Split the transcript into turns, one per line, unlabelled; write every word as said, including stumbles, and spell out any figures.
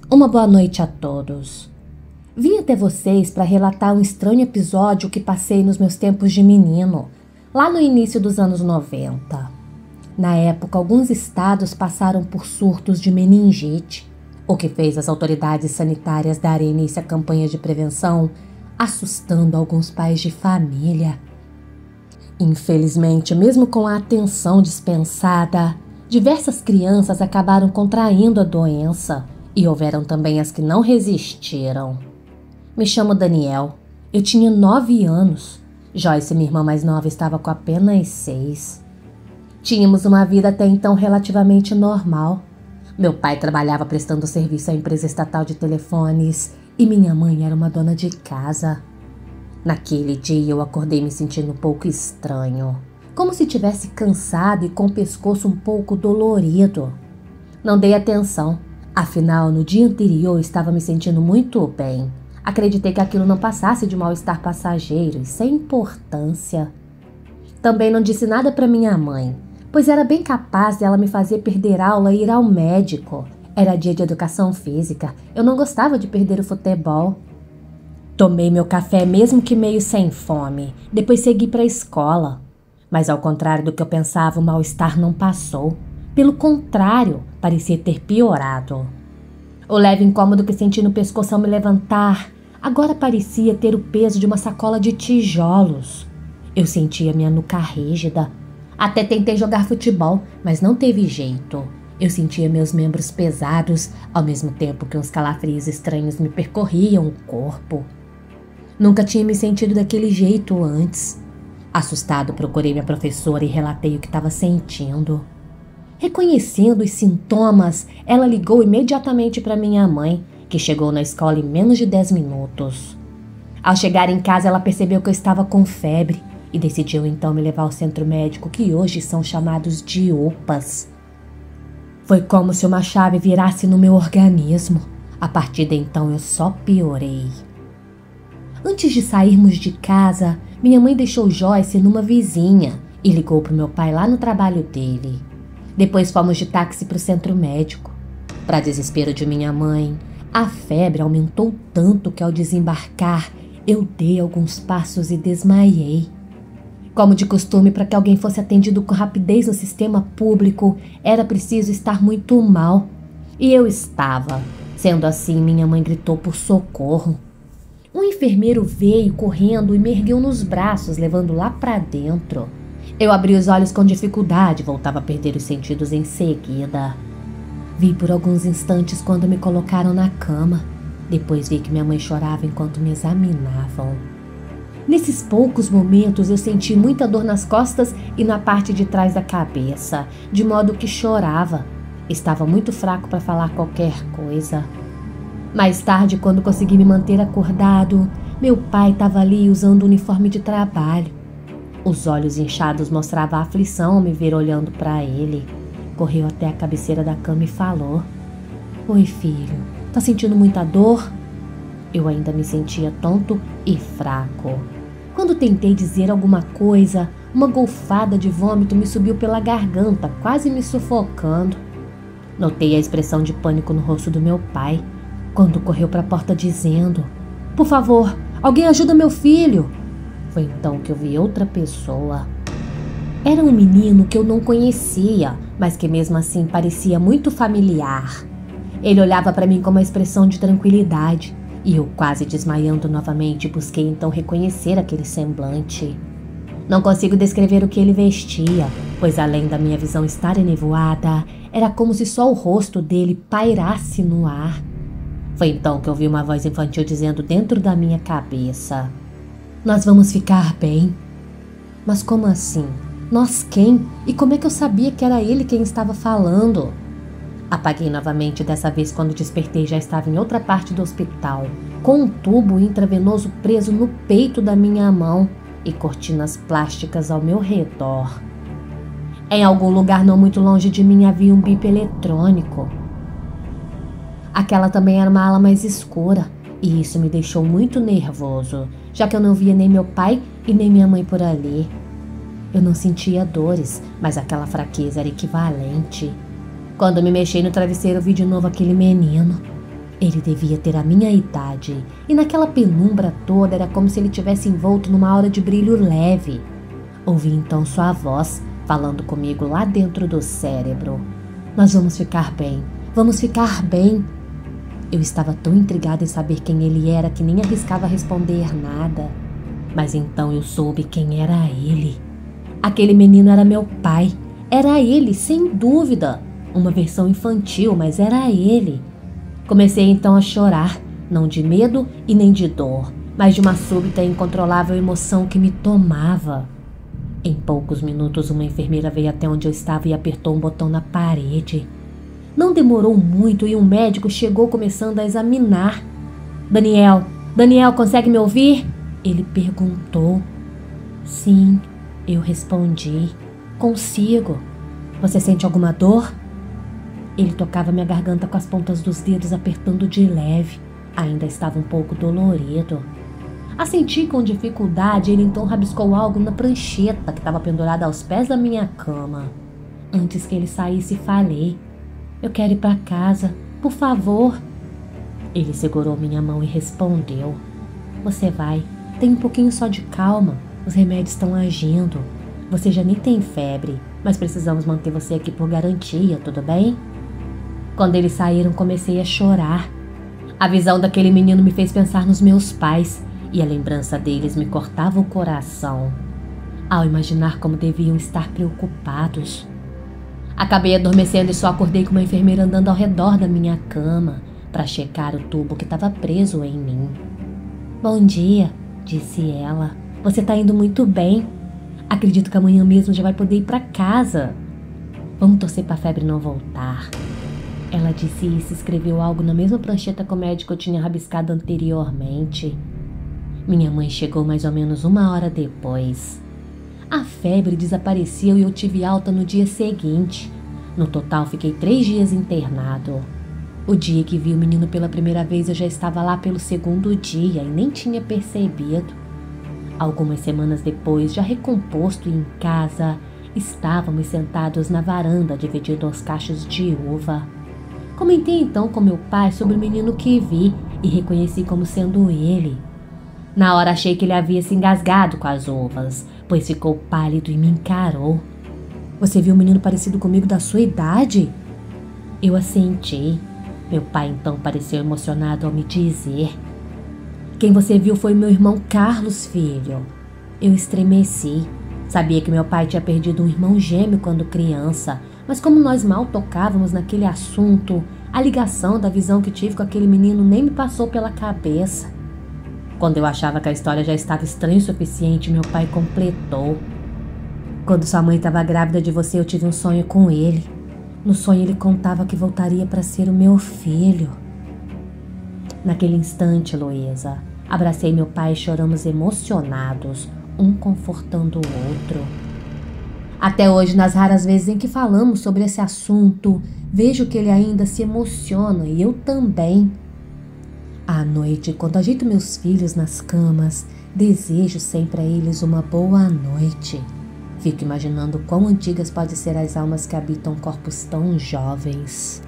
Uma boa noite a todos. Vim até vocês para relatar um estranho episódio que passei nos meus tempos de menino, lá no início dos anos noventa. Na época, alguns estados passaram por surtos de meningite, o que fez as autoridades sanitárias darem início à campanha de prevenção, assustando alguns pais de família. Infelizmente, mesmo com a atenção dispensada, diversas crianças acabaram contraindo a doença e houveram também as que não resistiram. Me chamo Daniel, eu tinha nove anos. Joyce, minha irmã mais nova, estava com apenas seis. Tínhamos uma vida até então relativamente normal. Meu pai trabalhava prestando serviço à empresa estatal de telefones e minha mãe era uma dona de casa. Naquele dia eu acordei me sentindo um pouco estranho, como se tivesse cansado e com o pescoço um pouco dolorido. Não dei atenção, afinal no dia anterior eu estava me sentindo muito bem. Acreditei que aquilo não passasse de mal-estar passageiro e sem importância. Também não disse nada para minha mãe, pois era bem capaz dela me fazer perder aula e ir ao médico. Era dia de educação física, eu não gostava de perder o futebol. Tomei meu café mesmo que meio sem fome, depois segui para a escola. Mas ao contrário do que eu pensava, o mal-estar não passou. Pelo contrário, parecia ter piorado. O leve incômodo que senti no pescoço ao me levantar agora parecia ter o peso de uma sacola de tijolos. Eu sentia minha nuca rígida. Até tentei jogar futebol, mas não teve jeito. Eu sentia meus membros pesados, ao mesmo tempo que uns calafrios estranhos me percorriam o corpo. Nunca tinha me sentido daquele jeito antes. Assustado, procurei minha professora e relatei o que estava sentindo. Reconhecendo os sintomas, ela ligou imediatamente para minha mãe, que chegou na escola em menos de dez minutos. Ao chegar em casa, ela percebeu que eu estava com febre e decidiu então me levar ao centro médico, que hoje são chamados de U P A S. Foi como se uma chave virasse no meu organismo. A partir de então eu só piorei. Antes de sairmos de casa, minha mãe deixou Joyce numa vizinha e ligou para o meu pai lá no trabalho dele. Depois fomos de táxi para o centro médico. Para desespero de minha mãe, a febre aumentou tanto que ao desembarcar, eu dei alguns passos e desmaiei. Como de costume, para que alguém fosse atendido com rapidez no sistema público, era preciso estar muito mal. E eu estava. Sendo assim, minha mãe gritou por socorro. Um enfermeiro veio correndo e me ergueu nos braços, levando lá para dentro. Eu abri os olhos com dificuldade, voltava a perder os sentidos em seguida. Vi por alguns instantes quando me colocaram na cama. Depois vi que minha mãe chorava enquanto me examinavam. Nesses poucos momentos eu senti muita dor nas costas e na parte de trás da cabeça, de modo que chorava. Estava muito fraco para falar qualquer coisa. Mais tarde, quando consegui me manter acordado, meu pai estava ali usando o uniforme de trabalho. Os olhos inchados mostravam a aflição ao me ver olhando para ele. Correu até a cabeceira da cama e falou: "Oi, filho, tá sentindo muita dor?" Eu ainda me sentia tonto e fraco. Quando tentei dizer alguma coisa, uma golfada de vômito me subiu pela garganta, quase me sufocando. Notei a expressão de pânico no rosto do meu pai, quando correu para a porta dizendo: "Por favor, alguém ajuda meu filho." Foi então que eu vi outra pessoa. Era um menino que eu não conhecia, mas que mesmo assim parecia muito familiar. Ele olhava para mim com uma expressão de tranquilidade, e eu, quase desmaiando novamente, busquei então reconhecer aquele semblante. Não consigo descrever o que ele vestia, pois além da minha visão estar enevoada, era como se só o rosto dele pairasse no ar. Foi então que ouvi uma voz infantil dizendo dentro da minha cabeça: "Nós vamos ficar bem." Mas como assim? Nós quem? E como é que eu sabia que era ele quem estava falando? Apaguei novamente, dessa vez quando despertei já estava em outra parte do hospital, com um tubo intravenoso preso no peito da minha mão e cortinas plásticas ao meu redor. Em algum lugar não muito longe de mim havia um bip eletrônico. Aquela também era uma ala mais escura, e isso me deixou muito nervoso, já que eu não via nem meu pai e nem minha mãe por ali. Eu não sentia dores, mas aquela fraqueza era equivalente. Quando me mexi no travesseiro, vi de novo aquele menino. Ele devia ter a minha idade, e naquela penumbra toda era como se ele tivesse envolto numa aura de brilho leve. Ouvi então sua voz, falando comigo lá dentro do cérebro. Nós vamos ficar bem, vamos ficar bem. Eu estava tão intrigada em saber quem ele era que nem arriscava responder nada. Mas então eu soube quem era ele. Aquele menino era meu pai. Era ele, sem dúvida. Uma versão infantil, mas era ele. Comecei então a chorar, não de medo e nem de dor, mas de uma súbita e incontrolável emoção que me tomava. Em poucos minutos, uma enfermeira veio até onde eu estava e apertou um botão na parede. Não demorou muito e um médico chegou começando a examinar. Daniel, Daniel, consegue me ouvir? Ele perguntou. Sim, eu respondi. Consigo. Você sente alguma dor? Ele tocava minha garganta com as pontas dos dedos, apertando de leve. Ainda estava um pouco dolorido. Assenti com dificuldade, ele então rabiscou algo na prancheta que estava pendurada aos pés da minha cama. Antes que ele saísse, falei. Eu quero ir para casa, por favor. Ele segurou minha mão e respondeu. Você vai, tem um pouquinho só de calma. Os remédios estão agindo. Você já nem tem febre, mas precisamos manter você aqui por garantia, tudo bem? Quando eles saíram, comecei a chorar. A visão daquele menino me fez pensar nos meus pais, e a lembrança deles me cortava o coração, ao imaginar como deviam estar preocupados. Acabei adormecendo e só acordei com uma enfermeira andando ao redor da minha cama para checar o tubo que estava preso em mim. Bom dia, disse ela. Você está indo muito bem. Acredito que amanhã mesmo já vai poder ir para casa. Vamos torcer para a febre não voltar. Ela disse isso e escreveu algo na mesma prancheta que o médico tinha rabiscado anteriormente. Minha mãe chegou mais ou menos uma hora depois. A febre desapareceu e eu tive alta no dia seguinte. No total, fiquei três dias internado. O dia que vi o menino pela primeira vez, eu já estava lá pelo segundo dia e nem tinha percebido. Algumas semanas depois, já recomposto e em casa, estávamos sentados na varanda dividindo os cachos de uva. Comentei então com meu pai sobre o menino que vi e reconheci como sendo ele. Na hora achei que ele havia se engasgado com as uvas, pois ficou pálido e me encarou. Você viu um menino parecido comigo da sua idade? Eu assenti. Meu pai então pareceu emocionado ao me dizer. Quem você viu foi meu irmão Carlos, filho. Eu estremeci. Sabia que meu pai tinha perdido um irmão gêmeo quando criança, mas como nós mal tocávamos naquele assunto, a ligação da visão que tive com aquele menino nem me passou pela cabeça. Quando eu achava que a história já estava estranha o suficiente, meu pai completou. Quando sua mãe estava grávida de você, eu tive um sonho com ele. No sonho ele contava que voltaria para ser o meu filho. Naquele instante, Luísa, abracei meu pai e choramos emocionados, um confortando o outro. Até hoje, nas raras vezes em que falamos sobre esse assunto, vejo que ele ainda se emociona e eu também. À noite, quando ajeito meus filhos nas camas, desejo sempre a eles uma boa noite. Fico imaginando quão antigas podem ser as almas que habitam corpos tão jovens.